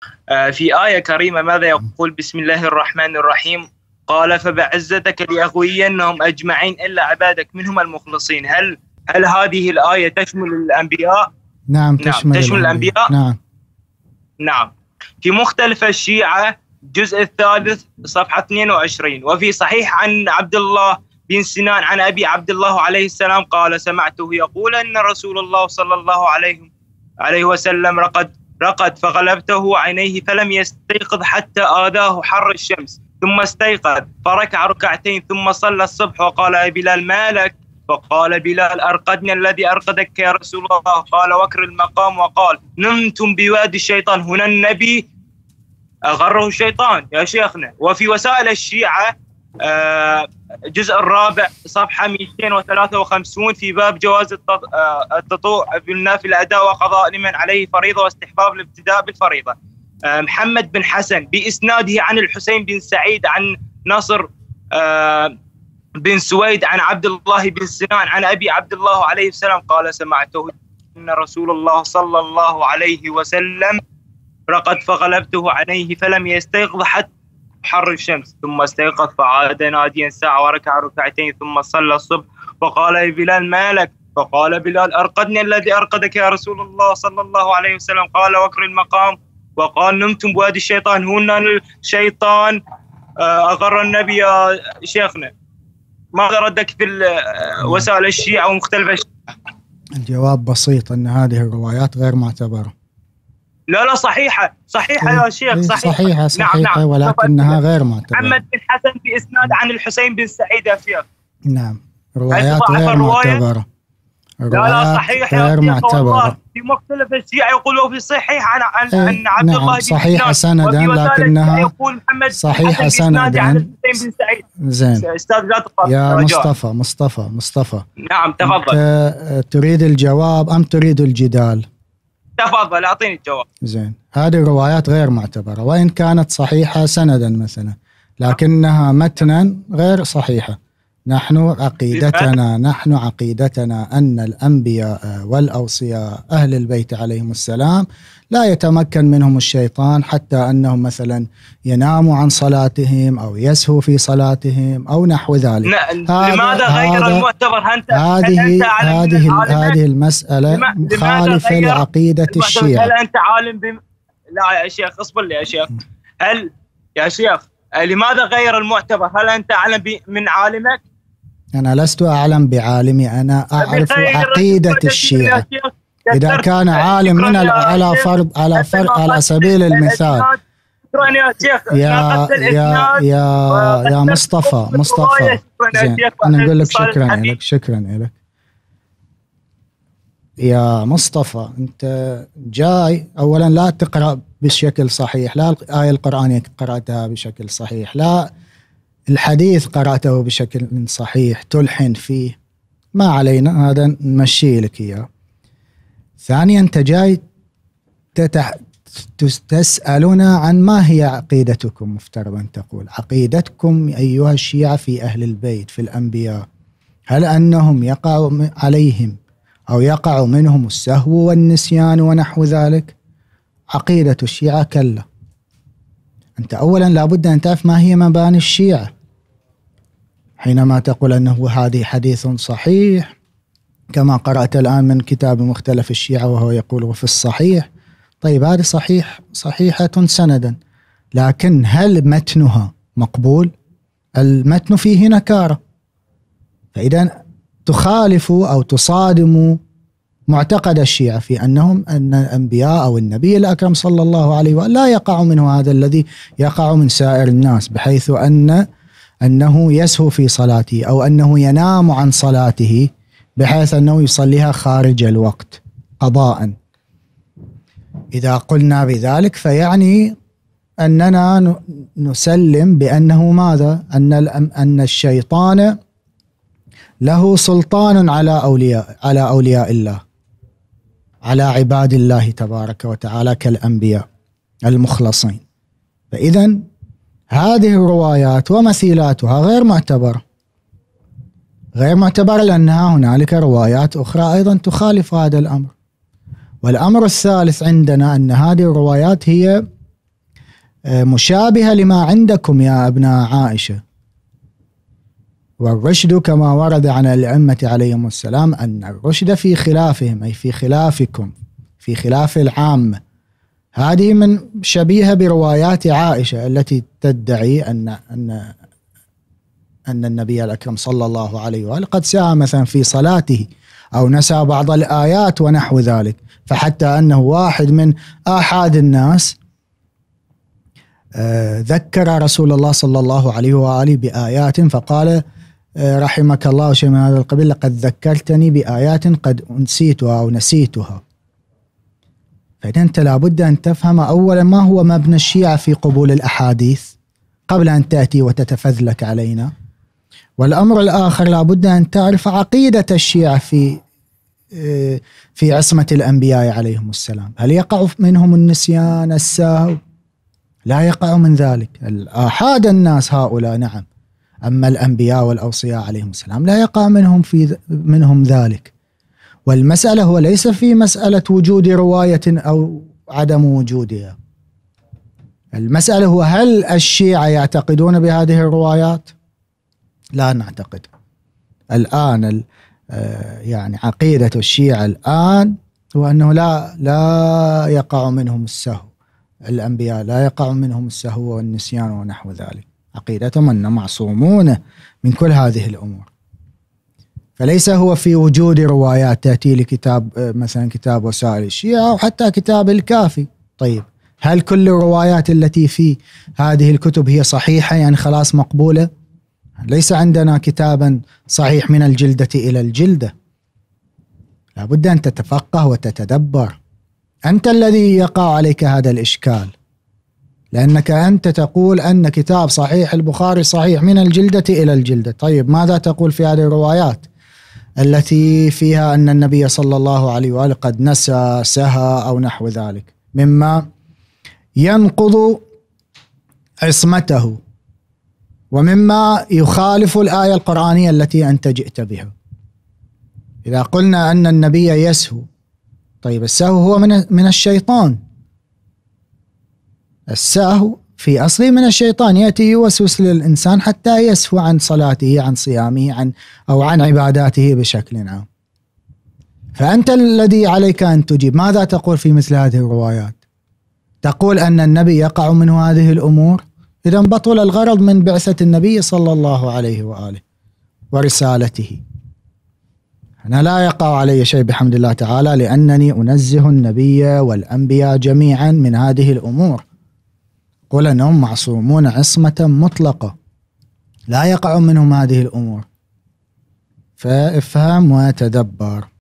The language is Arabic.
في آية كريمة ماذا يقول؟ بسم الله الرحمن الرحيم. قال فبعزتك لأغوينهم أجمعين إلا عبادك منهم المخلصين. هل هذه الآية تشمل الأنبياء؟ نعم تشمل الأنبياء. نعم. في مختلف الشيعة الجزء الثالث صفحة 22. وفي صحيح عن عبد الله بن سنان عن أبي عبد الله عليه السلام قال سمعته يقول أن رسول الله صلى الله عليه وسلم رقد فغلبته عينيه فلم يستيقظ حتى آذاه حر الشمس، ثم استيقظ فركع ركعتين ثم صلى الصبح وقال يا بلال ما لك؟ فقال بلال أرقدني الذي أرقدك يا رسول الله. قال وكر المقام وقال نمتم بوادي الشيطان. هنا النبي أغره الشيطان يا شيخنا. وفي وسائل الشيعة الجزء الرابع صفحة 253 في باب جواز التطوع بالنافل أداء وقضاء لمن عليه فريضة واستحباب الابتداء بالفريضة. محمد بن حسن بإسناده عن الحسين بن سعيد عن نصر بن سويد عن عبد الله بن سنان عن أبي عبد الله عليه السلام قال سمعته أن رسول الله صلى الله عليه وسلم رقد فغلبته عينيه فلم يستيقظ حتى حر الشمس، ثم استيقظ فعاد ناديا ساعة وركع ركعتين ثم صلى الصبح وقال يا بلال ما لك؟ فقال بلال أرقدني الذي أرقدك يا رسول الله صلى الله عليه وسلم. قال وكر المقام وقال نمتم بوادي الشيطان. هنا الشيطان أغر النبي يا شيخنا. ماذا ردك في وسائل الشيعة ومختلف الشيعة؟ الجواب بسيط أن هذه الروايات غير معتبرة. لا صحيحة يا شيخ صحيحة نعم. ولكنها غير معتبرة. محمد بن حسن بإسناد عن الحسين بن سعيد يا شيخ. نعم روايات غير معتبرة. لا صحيحة غير معتبرة. في مختلف الشيعة يقولوا في صحيح عن عبد الله بن صحيحة سندا لكنها صحيحة سندا عن الحسين بن سعيد. زين يا مصطفى نعم تفضل. تريد الجواب أم تريد الجدال؟ تفضل أعطيني الجواب. زين هذه الروايات غير معتبرة وإن كانت صحيحة سندا مثلا لكنها متنا غير صحيحة. نحن عقيدتنا أن الأنبياء والأوصياء أهل البيت عليهم السلام لا يتمكن منهم الشيطان حتى أنهم مثلا يناموا عن صلاتهم أو يسهوا في صلاتهم أو نحو ذلك. لماذا غير المعتبر؟ هذه المسألة مخالفة لعقيدة الشيعة. هل أنت عالم لا يا شيخ اصبر لي يا شيخ. يا شيخ لماذا غير المعتبر؟ هل أنت أعلم من عالمك؟ أنا لست أعلم بعالمي، أنا أعرف عقيدة الشيعة. إذا كان عالم من على سبيل المثال يا مصطفى زين أنا أقول لك شكرا لك يا مصطفى. أنت جاي أولا لا تقرأ بشكل صحيح، لا الآية القرآنية قرأتها بشكل صحيح، لا الحديث قرأته بشكل صحيح، تلحن فيه، ما علينا هذا نمشي لك إياه. ثانيا أنت جاي تسألنا عن ما هي عقيدتكم. مفترض أن تقول عقيدتكم أيها الشيعة في أهل البيت في الأنبياء، هل أنهم يقع عليهم أو يقع منهم السهو والنسيان ونحو ذلك؟ عقيدة الشيعة كلا. أنت أولا لابد أن تعرف ما هي مباني الشيعة حينما تقول أنه هذه حديث صحيح كما قرأت الآن من كتاب مختلف الشيعة وهو يقول وفي الصحيح. طيب هذه صحيحة سندا، لكن هل متنها مقبول؟ المتن فيه نكارة، فإذا تخالف أو تصادم معتقد الشيعة في أن الأنبياء أو النبي الأكرم صلى الله عليه وسلم لا يقع منه هذا الذي يقع من سائر الناس، بحيث أنه يسهو في صلاته أو أنه ينام عن صلاته بحيث أنه يصليها خارج الوقت قضاء. إذا قلنا بذلك فيعني أننا نسلم بأنه ماذا؟ أن الشيطان له سلطان على أولياء الله، على عباد الله تبارك وتعالى كالأنبياء المخلصين. فإذن هذه الروايات ومثيلاتها غير معتبرة لأنها هنالك روايات أخرى أيضا تخالف هذا الأمر. والأمر الثالث عندنا أن هذه الروايات هي مشابهة لما عندكم يا أبناء عائشة. والرشد كما ورد عن الأئمة عليهم السلام أن الرشد في خلافهم، أي في خلافكم، في خلاف العامة. هذه من شبيهة بروايات عائشة التي تدعي أن النبي الأكرم صلى الله عليه وآله قد ساء مثلا في صلاته أو نسى بعض الآيات ونحو ذلك، فحتى أنه واحد من آحاد الناس ذكر رسول الله صلى الله عليه وآله بآيات فقال رحمك الله شيء من هذا القبيل، لقد ذكرتني بآيات قد أنسيتها أو نسيتها. فإذا أنت لابد أن تفهم أولا ما هو مبنى الشيعة في قبول الأحاديث قبل أن تأتي وتتفذلك علينا. والأمر الآخر لابد أن تعرف عقيدة الشيعة في عصمة الأنبياء عليهم السلام. هل يقع منهم النسيان السهو؟ لا يقع من ذلك. الآحاد الناس هؤلاء نعم، أما الأنبياء والأوصياء عليهم السلام لا يقع منهم ذلك. والمسألة هو ليس في مسألة وجود رواية أو عدم وجودها. المسألة هو هل الشيعة يعتقدون بهذه الروايات؟ لا نعتقد. الآن يعني عقيدة الشيعة الآن هو أنه لا يقع منهم السهو، الأنبياء لا يقع منهم السهو والنسيان ونحو ذلك. عقيدتهم أنهم معصومون من كل هذه الأمور. فليس هو في وجود روايات تأتي لكتاب مثلا كتاب وسائل الشيعة أو حتى كتاب الكافي. طيب هل كل الروايات التي في هذه الكتب هي صحيحة يعني خلاص مقبولة؟ ليس عندنا كتابا صحيح من الجلدة إلى الجلدة. لابد أن تتفقه وتتدبر. أنت الذي يقع عليك هذا الإشكال، لأنك أنت تقول أن كتاب صحيح البخاري صحيح من الجلدة إلى الجلدة. طيب ماذا تقول في هذه الروايات التي فيها أن النبي صلى الله عليه وآله قد نسى سهى أو نحو ذلك مما ينقض عصمته ومما يخالف الآية القرآنية التي أنت جئت بها؟ إذا قلنا أن النبي يسهو، طيب السهو هو من الشيطان. السهو في أصله من الشيطان، يأتي يوسوس للإنسان حتى يسهو عن صلاته عن صيامه أو عن عباداته بشكل عام. فأنت الذي عليك أن تجيب. ماذا تقول في مثل هذه الروايات؟ تقول أن النبي يقع منه هذه الأمور، إذن بطل الغرض من بعثة النبي صلى الله عليه وآله ورسالته. أنا لا يقع علي شيء بحمد الله تعالى، لأنني أنزه النبي والأنبياء جميعا من هذه الأمور. قل أنهم معصومون عصمة مطلقة لا يقع منهم هذه الأمور. فافهم وتدبر.